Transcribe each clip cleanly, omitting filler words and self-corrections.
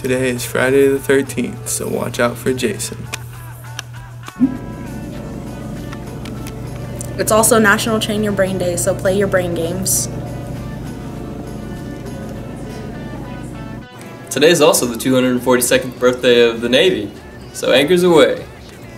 Today is Friday the 13th, so watch out for Jason. It's also National Train Your Brain Day, so play your brain games. Today is also the 242nd birthday of the Navy, so anchors away.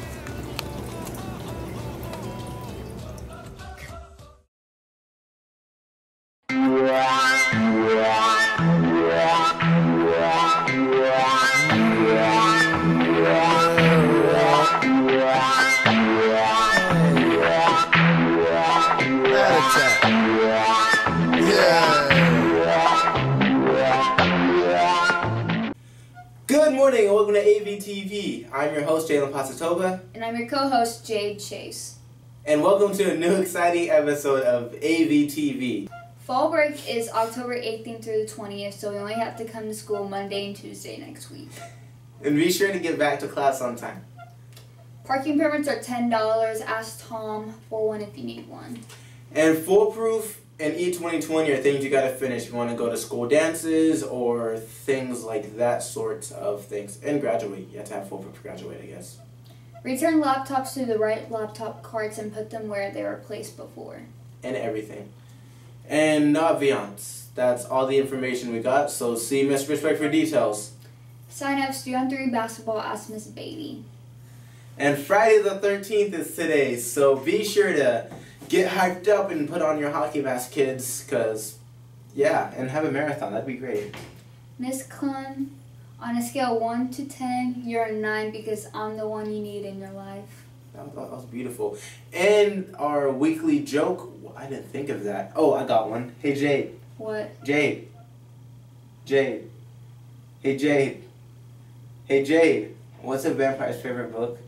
Good morning and welcome to AVTV. I'm your host, Jalen Pasatoba. And I'm your co-host, Jade Chase. And welcome to a new exciting episode of AVTV. Fall break is October 18th through the 20th, so we only have to come to school Monday and Tuesday next week. And be sure to get back to class on time. Parking permits are $10. Ask Tom for one if you need one. And foolproof and E2020 are things you gotta finish if you want to go to school dances or things like that sorts of things. And graduate. You have to have foolproof to graduate, I guess. Return laptops to the right laptop carts and put them where they were placed before. And everything. And not Viance. That's all the information we got, so see Miss Respect for details. Sign-ups 3-on-3 basketball, ask Miss Beatty. And Friday the 13th is today, so be sure to get hyped up and put on your hockey mask, kids, because, yeah, and have a marathon. That'd be great. Miss Clem, on a scale of 1 to 10, you're a 9 because I'm the one you need in your life. That was beautiful. And our weekly joke, I didn't think of that. Oh, I got one. Hey, Jade. What? Jade. Jade. Hey, Jade. Hey, Jade. What's a vampire's favorite book?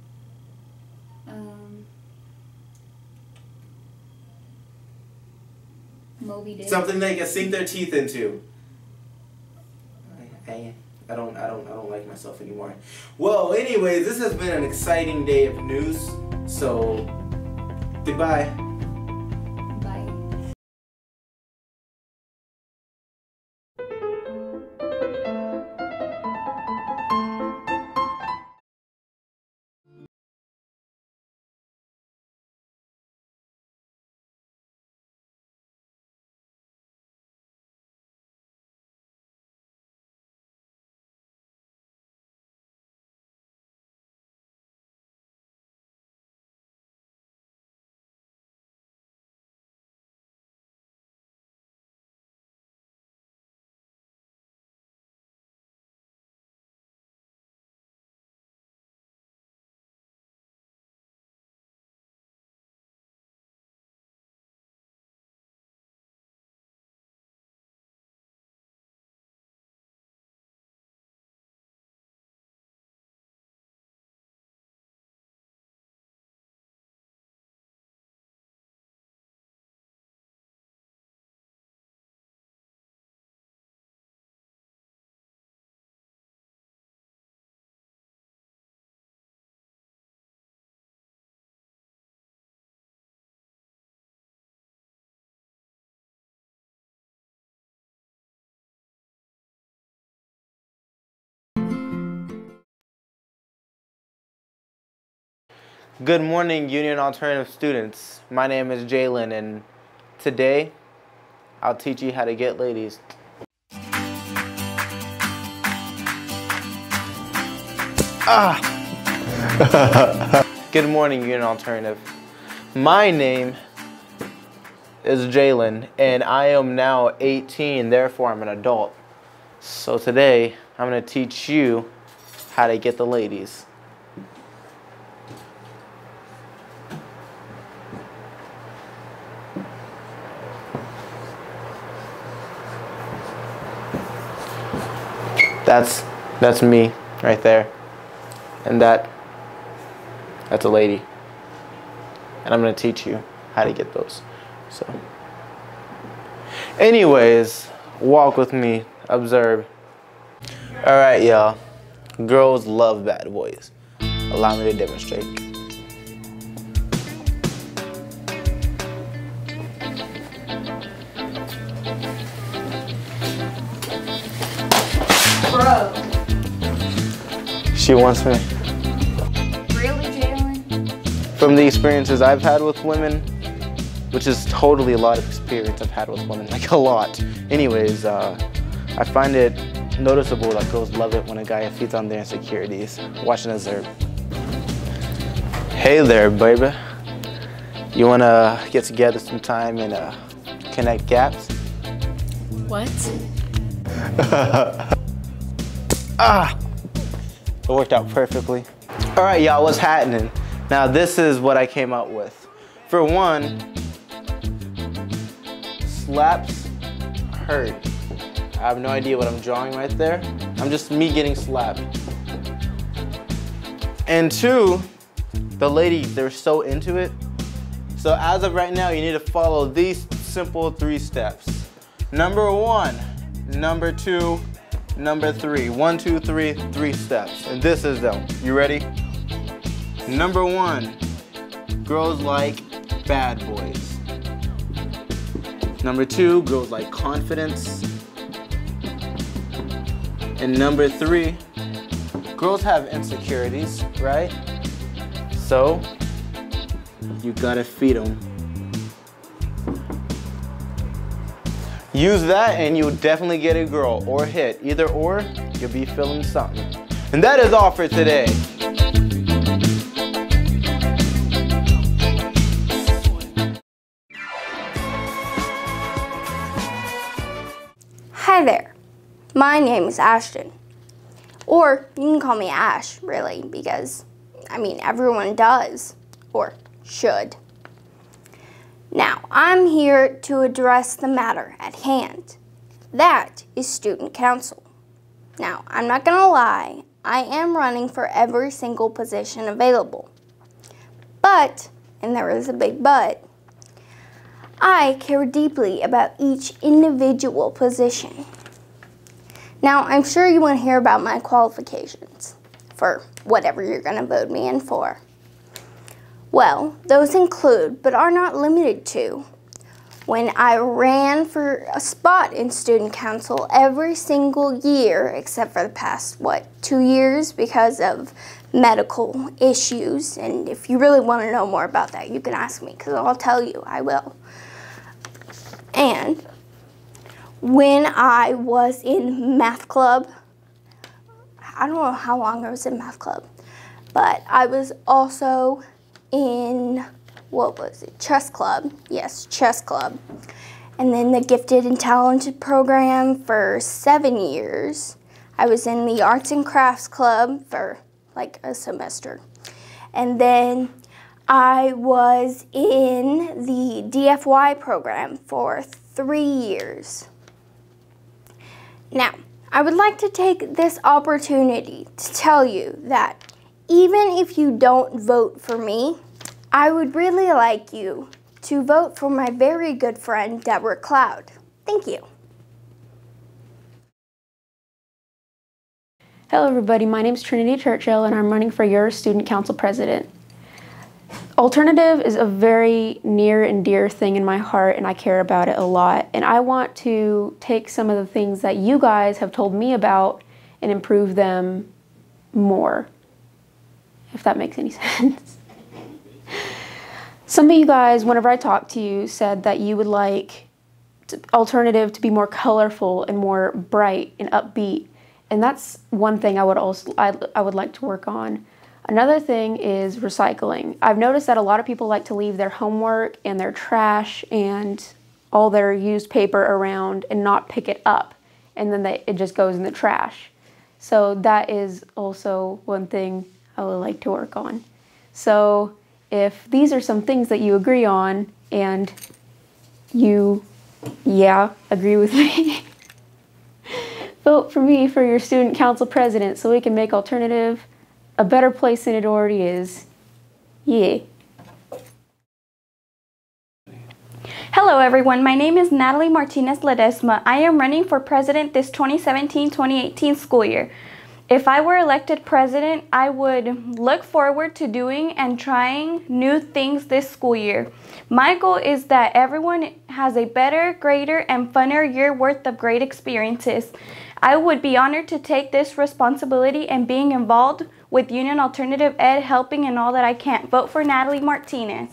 Moby Dick. Something they can sink their teeth into. I don't like myself anymore. Well, anyways, this has been an exciting day of news. So, goodbye. Bye. Good morning, Union Alternative students. My name is Jalen, and today I'll teach you how to get ladies. Good morning, Union Alternative. My name is Jalen, and I am now 18, therefore I'm an adult. So today I'm going to teach you how to get the ladies. That's me right there, and that's a lady, and I'm gonna teach you how to get those. So anyways, walk with me, observe. All right, y'all, girls love bad boys. Allow me to demonstrate. Bro. She wants me. Really, Jalen? From the experiences I've had with women, which is totally a lot of experience I've had with women, like a lot. Anyways, I find it noticeable that girls love it when a guy feeds on their insecurities. Watching as they're, hey there, baby. You wanna get together sometime and connect gaps? What? It worked out perfectly. All right, y'all, what's happening? Now, this is what I came up with. For one, slaps hurt. I have no idea what I'm drawing right there. I'm just me getting slapped. And two, the ladies, they're so into it. So as of right now, you need to follow these simple 3 steps. Number 1, number 2, number 3. 1, 2, 3, 3 steps. And this is them. You ready? Number 1, girls like bad boys. Number 2, girls like confidence. And number 3, girls have insecurities, right? So, you gotta feed them. Use that and you'll definitely get a girl or hit. Either or, you'll be feeling something. And that is all for today. Hi there, my name is Ashton. Or you can call me Ash, really, because, I mean, everyone does, or should. Now, I'm here to address the matter at hand. That is student council. Now, I'm not gonna lie, I am running for every single position available. But, and there is a big but, I care deeply about each individual position. Now, I'm sure you want to hear about my qualifications for whatever you're going to vote me in for. Well, those include, but are not limited to, when I ran for a spot in student council every single year, except for the past, 2 years because of medical issues. And if you really want to know more about that, you can ask me, because I'll tell you, I will. And when I was in math club, I don't know how long I was in math club, but I was also in, chess club. Yes, chess club. And then the gifted and talented program for 7 years. I was in the arts and crafts club for like a semester. And then I was in the DFY program for 3 years. Now, I would like to take this opportunity to tell you that even if you don't vote for me, I would really like you to vote for my very good friend, Deborah Cloud. Thank you. Hello everybody, my name is Trinity Churchill and I'm running for your student council president. Alternative is a very near and dear thing in my heart and I care about it a lot. And I want to take some of the things that you guys have told me about and improve them more, if that makes any sense. Some of you guys, whenever I talked to you, said that you would like Alternative to be more colorful and more bright and upbeat. And that's one thing I would like to work on. Another thing is recycling. I've noticed that a lot of people like to leave their homework and their trash and all their used paper around and not pick it up. And then it just goes in the trash. So that is also one thing I would like to work on. So if these are some things that you agree on and you, agree with me, vote for me for your student council president so we can make Alternative a better place than it already is. Yeah. Hello everyone, my name is Natalie Martinez Ledesma. I am running for president this 2017-2018 school year. If I were elected president, I would look forward to doing and trying new things this school year. My goal is that everyone has a better, greater, and funner year worth of great experiences. I would be honored to take this responsibility and being involved with Union Alternative Ed, helping in all that I can. Vote for Natalie Martinez.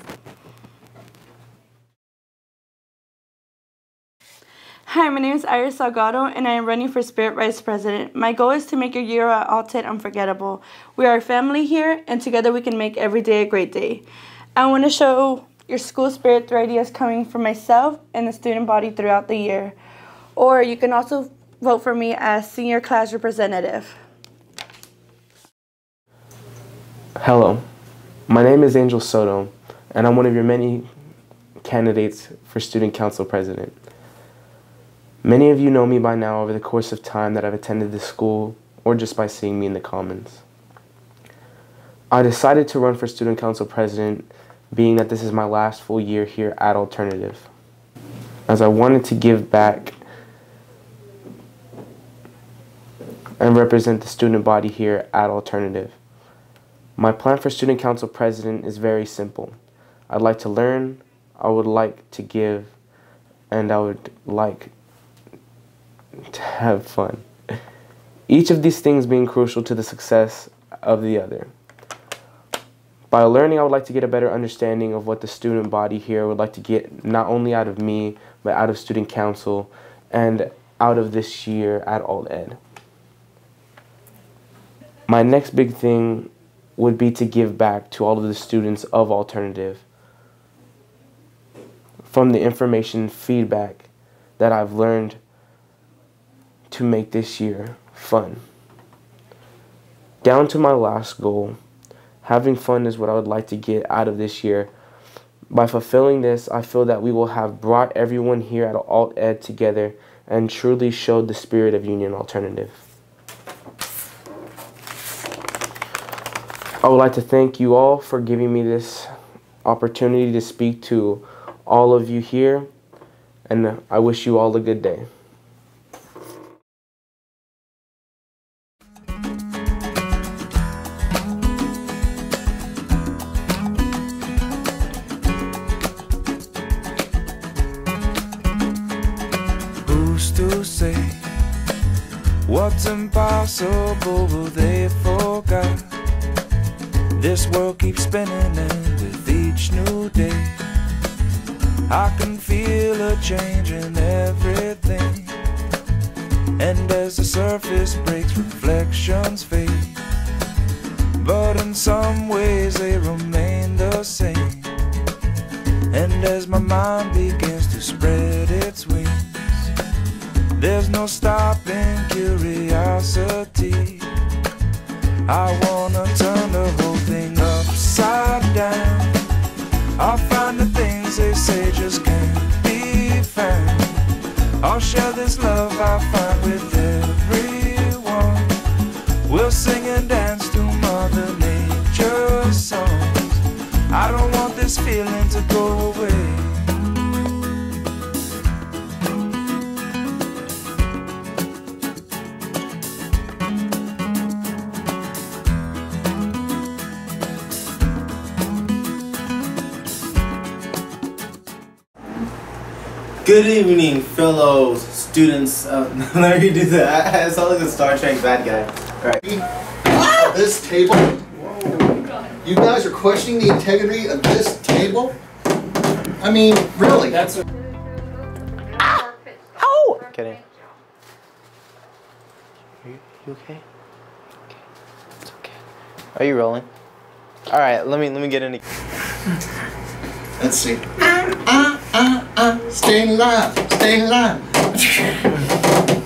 Hi, my name is Iris Salgado, and I am running for Spirit Vice President. My goal is to make your year at Alt-Ed unforgettable. We are a family here, and together we can make every day a great day. I want to show your school spirit through ideas coming from myself and the student body throughout the year. Or you can also vote for me as Senior Class Representative. Hello, my name is Angel Soto, and I'm one of your many candidates for Student Council President. Many of you know me by now over the course of time that I've attended this school or just by seeing me in the Commons. I decided to run for Student Council President being that this is my last full year here at Alternative, as I wanted to give back and represent the student body here at Alternative. My plan for Student Council President is very simple. I'd like to learn, I would like to give, and I would like to have fun. Each of these things being crucial to the success of the other. By learning, I would like to get a better understanding of what the student body here would like to get not only out of me, but out of Student Council and out of this year at Alt-Ed. My next big thing would be to give back to all of the students of Alternative from the information feedback that I've learned to make this year fun. Down to my last goal, having fun is what I would like to get out of this year. By fulfilling this, I feel that we will have brought everyone here at Alt-Ed together and truly showed the spirit of Union Alternative. I would like to thank you all for giving me this opportunity to speak to all of you here, and I wish you all a good day. Who's to say what's impossible they forgot? This world keeps spinning, and with each new day I can feel a change in everything. And as the surface breaks, reflections fade, but in some ways they remain the same. And as my mind begins to spread its wings, there's no stopping curiosity. I wanna turn the whole thing upside down. I'll find the things they say just can't be found. I'll share this love I find with everyone. We'll sing and dance to Mother Nature's songs. I don't want this feeling to go away. Good evening, fellow students. Let me do that. I sound like a Star Trek bad guy. Alright. This table? You guys are questioning the integrity of this table? I mean, really? That's a... Oh! Kidding. You okay? Okay. It's okay. Are you rolling? Alright, let me get into... Let's see. Stay alive. Stay alive.